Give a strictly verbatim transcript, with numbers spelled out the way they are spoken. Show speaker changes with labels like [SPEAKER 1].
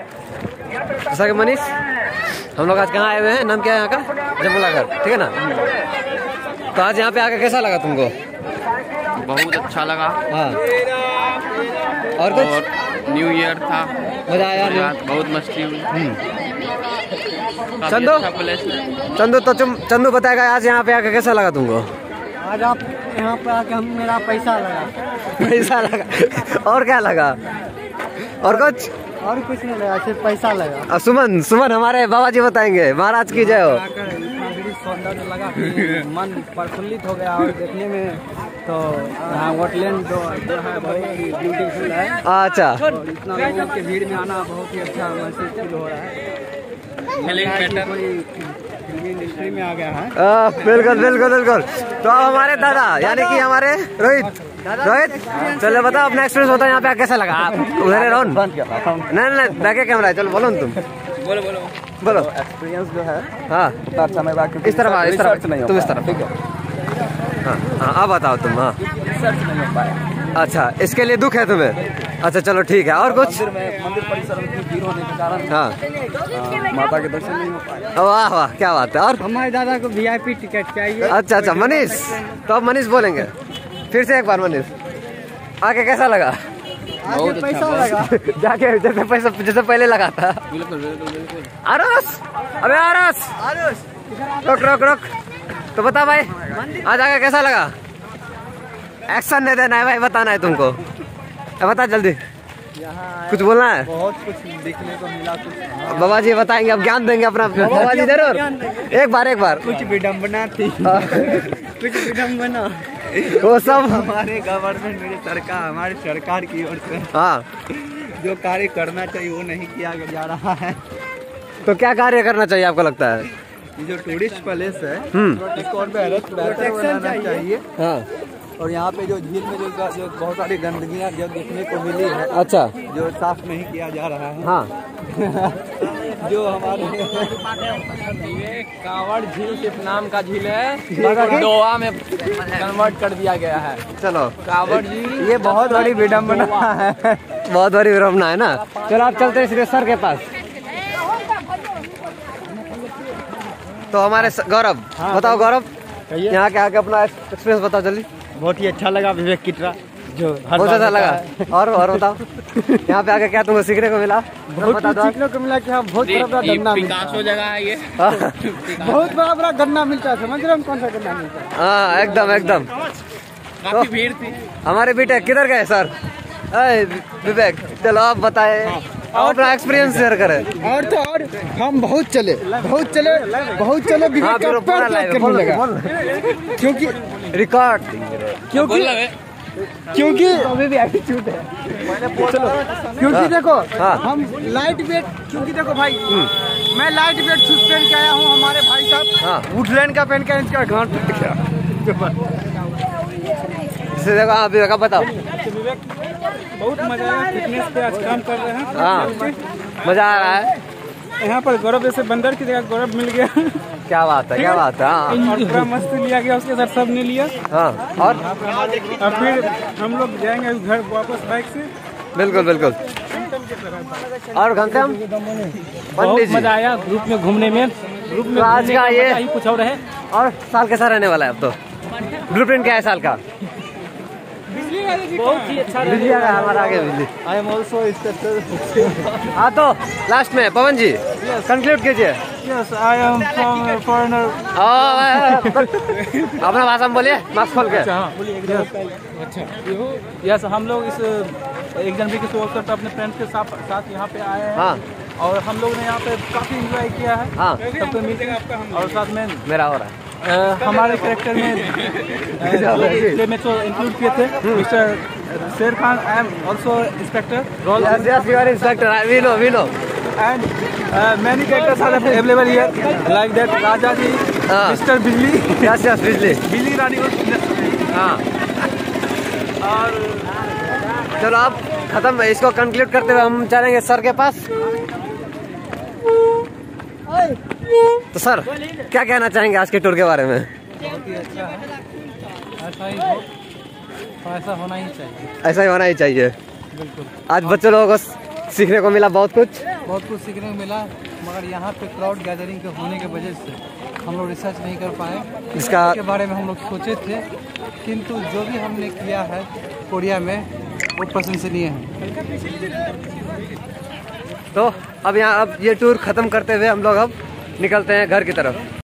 [SPEAKER 1] Sir Manish, हम लोग आज कहाँ आए हुए हैं? नाम क्या है यहाँ का? जमुला घर, ठीक है ना? तो आज यहाँ पे आकर कैसा लगा तुमको?
[SPEAKER 2] बहुत अच्छा लगा।
[SPEAKER 1] हाँ, और कुछ?
[SPEAKER 2] और न्यू ईयर था,
[SPEAKER 1] मजा आया?
[SPEAKER 2] बहुत मस्ती हुई।
[SPEAKER 1] चंदू, चंदू तो तुम चंदू बताएगा आज यहाँ पे आकर कैसा लगा तुमको?
[SPEAKER 3] आज आप यहाँ पे आके हम मेरा पैसा लगा।
[SPEAKER 1] पैसा लगा? और क्या लगा? और कुछ?
[SPEAKER 3] और कुछ नहीं लगा, सिर्फ पैसा लगा।
[SPEAKER 1] अब सुमन, सुमन हमारे बाबा जी बताएंगे। महाराज की जय हो।
[SPEAKER 3] सौंदर्य लगा, मन प्रफुल्लित हो गया। और देखने में तो यहाँ वोटलैंड जो जो है बहुत ही ब्यूटीफुल है।
[SPEAKER 1] अच्छा,
[SPEAKER 3] और इतना लोगों के भीड़ में आना बहुत ही अच्छा महसूस फील हो रहा है। कोई फिल्मी इंडस्ट्री में आ गया है।
[SPEAKER 1] आ, बिल्कुल बिल्कुल बिल्कुल। तो अब हमारे दादा यानी कि हमारे रोहित, रोहित चलो बताओ अपना एक्सपीरियंस बताओ यहाँ पे कैसा लगा? आप उधर रहो नहीं नहीं बैके कैमरा है, चलो बोलो ना तुम।
[SPEAKER 2] बोलो बोलो
[SPEAKER 1] बोलो
[SPEAKER 3] एक्सपीरियंस जो है
[SPEAKER 1] हाँ
[SPEAKER 3] अच्छा लगा।
[SPEAKER 1] इस तरफ इस तरफ तुम इस तरफ, ठीक है? हाँ हाँ अब बताओ तुम। हाँ
[SPEAKER 3] रिसर्च नहीं हो पाया।
[SPEAKER 1] अच्छा, इसके लिए दुख है तुम्हें? अच्छा चलो ठीक है। और कुछ?
[SPEAKER 3] मंदिर में मंदिर परिसर में भीड़ होने के कारण
[SPEAKER 1] हाँ
[SPEAKER 3] माता के दर्शन नहीं हो पाया।
[SPEAKER 1] वाह वाह क्या बात है। और
[SPEAKER 3] हमारे दादा को वीआईपी टिकट चाहिए।
[SPEAKER 1] अच्छा अच्छा मनीष, तो अब मनीष बोलेंगे फिर से एक बार। मनीष आके कैसा लगा?
[SPEAKER 3] बहुत पैसा लगा।
[SPEAKER 1] जाके जैसे पैसा जैसे पहले लगा था।
[SPEAKER 2] बिल्कुल बिल्कुल बिल्कुल।
[SPEAKER 1] आरस, अबे आरस, रुक रुक रुक। तो बता भाई आज आके कैसा लगा? एक्शन नहीं देना है भाई, बताना है तुमको। बता जल्दी, कुछ बोलना है?
[SPEAKER 3] बहुत कुछ देखने को मिला। कुछ
[SPEAKER 1] बाबा जी बताएंगे, अब ज्ञान देंगे अपना। बाबा जी जरूर एक बार एक बार।
[SPEAKER 3] कुछ विडम्बना थी, कुछ विडम्बना।
[SPEAKER 1] वो सब
[SPEAKER 3] हमारे गवर्नमेंट मेरे सरकार हमारी सरकार की ओर से
[SPEAKER 1] हाँ
[SPEAKER 3] जो कार्य करना चाहिए वो नहीं किया जा रहा है।
[SPEAKER 1] तो क्या कार्य करना चाहिए आपको लगता है?
[SPEAKER 3] ये जो टूरिस्ट प्लेस है
[SPEAKER 1] हम्म
[SPEAKER 3] इसको और बेहतर बनाना चाहिए।
[SPEAKER 1] हाँ
[SPEAKER 3] और यहाँ पे जो झील में जो, जो बहुत सारी गंदगियाँ जो देखने को मिली है,
[SPEAKER 1] अच्छा,
[SPEAKER 3] जो साफ नहीं किया जा रहा है।
[SPEAKER 1] हाँ
[SPEAKER 3] जो हमारे
[SPEAKER 2] ये कांवड़ झील सिर्फ नाम का झील है, गोवा में कन्वर्ट कर दिया गया है।
[SPEAKER 1] चलो
[SPEAKER 2] कांवड़ झील
[SPEAKER 3] ये बहुत बड़ी विडम्बना है।
[SPEAKER 1] बहुत बड़ी विडम्बना है ना। चलो आप चलते हैं सीधे सर के पास। तो हमारे गौरव बताओ, गौरव यहाँ के आके अपना एक्सपीरियंस बताओ जल्दी।
[SPEAKER 3] बहुत ही अच्छा लगा विवेक किटरा जो
[SPEAKER 1] बहुत अच्छा लगा। और और बताओ यहाँ पे आके क्या तुमको सीखने को मिला?
[SPEAKER 3] बहुत कुछ सीखने को मिला कि हाँ बहुत बड़ा बड़ा गन्ना मिलता है।
[SPEAKER 2] जगह है ये,
[SPEAKER 3] बहुत बड़ा बड़ा गन्ना मिलता है। समझ रहे हम कौन सा गन्ना मिलता है?
[SPEAKER 1] हाँ एकदम एकदम।
[SPEAKER 2] काफी भीड़ थी।
[SPEAKER 1] हमारे बेटे किधर गए सर? विवेक चलो आप बताए, और अपना एक्सपीरियंस शेयर करें।
[SPEAKER 3] और तो और हम बहुत चले बहुत चले बहुत चले विवेक का पैर त्याग करने लगा। क्योंकि
[SPEAKER 1] रिकॉर्ड
[SPEAKER 3] क्योंकि क्योंकि अभी भी एटीट्यूड है। चलो क्योंकि देखो हम लाइट वेट, क्योंकि देखो भाई मैं लाइट वेट शूज पहन के आया हूँ। हमारे भाई साहब वुडलैंड का पहन के इसका गांठ टूट गया।
[SPEAKER 1] देखो हाँ विवेक आप बताओ।
[SPEAKER 3] बहुत मजा आया, फिटनेस पे आज काम कर रहे हैं।
[SPEAKER 1] हाँ मजा आ रहा है
[SPEAKER 3] यहाँ पर। गौरव जैसे बंदर की जगह गौरव मिल गया।
[SPEAKER 1] क्या बात है, क्या बात है। हाँ
[SPEAKER 3] और पूरा मस्त लिया गया, उसके साथ सब ने लिया।
[SPEAKER 1] हाँ और
[SPEAKER 3] और फिर हम लोग जाएंगे घर वापस बाइक से।
[SPEAKER 1] बिल्कुल बिल्कुल। और घनश्याम
[SPEAKER 3] बहुत मजा आया ग्रुप में घूमने में। ग्रुप में
[SPEAKER 1] आज का ये
[SPEAKER 3] ही कुछ और है।
[SPEAKER 1] और साल कैसा रहने वाला है अब? तो ब्लूप्रिंट क्या है साल का?
[SPEAKER 3] बहुत ही अच्छा
[SPEAKER 1] बिजली आ रहा है हमारा आगे बिजली।
[SPEAKER 3] आई एम ऑल्सो
[SPEAKER 1] हाँ तो लास्ट में पवन जी कंक्लूड कीजिए।
[SPEAKER 3] Yes I am from foreigner.
[SPEAKER 1] अपना भाषा में बोलिए मास्क खोल के।
[SPEAKER 3] अच्छा यस हम लोग इस एक जनवरी के अवसर पर अपने फ्रेंड्स के साथ साथ यहाँ पे आए हैं।
[SPEAKER 1] हाँ
[SPEAKER 3] और हम लोग ने यहाँ पे काफी एंजॉय किया है।
[SPEAKER 1] हाँ
[SPEAKER 3] सबको मिलकर और साथ में
[SPEAKER 1] मेरा हो रहा है।
[SPEAKER 3] Uh, हमारे कैरेक्टर में में तो इंक्लूड किए थे mister Sher Khan. I am also inspector role
[SPEAKER 1] inspector we know we know
[SPEAKER 3] and many characters are available here like that Raja ji, mister Bijli,
[SPEAKER 1] yes yes Bijli
[SPEAKER 3] Bijli रानी।
[SPEAKER 1] हाँ और चलो आप खत्म, इसको कंक्लूड करते हुए हम चलेंगे सर के पास। तो सर क्या कहना चाहेंगे आज के टूर के बारे में?
[SPEAKER 3] बहुत ही अच्छा है, ऐसा ही हो, ऐसा होना ही चाहिए।
[SPEAKER 1] ऐसा ही होना ही चाहिए।
[SPEAKER 3] बिल्कुल।
[SPEAKER 1] आज बच्चे लोगों को सीखने को मिला बहुत कुछ।
[SPEAKER 3] बहुत कुछ सीखने को मिला, मगर यहाँ पे क्राउड गैदरिंग के होने के वजह से हम लोग रिसर्च नहीं कर पाए।
[SPEAKER 1] इसका
[SPEAKER 3] के बारे में हम लोग सोचे थे, किंतु जो भी हमने किया है कोरिया में वो प्रशंसनीय है।
[SPEAKER 1] तो अब यहाँ अब ये टूर खत्म करते हुए हम लोग अब निकलते हैं घर की तरफ।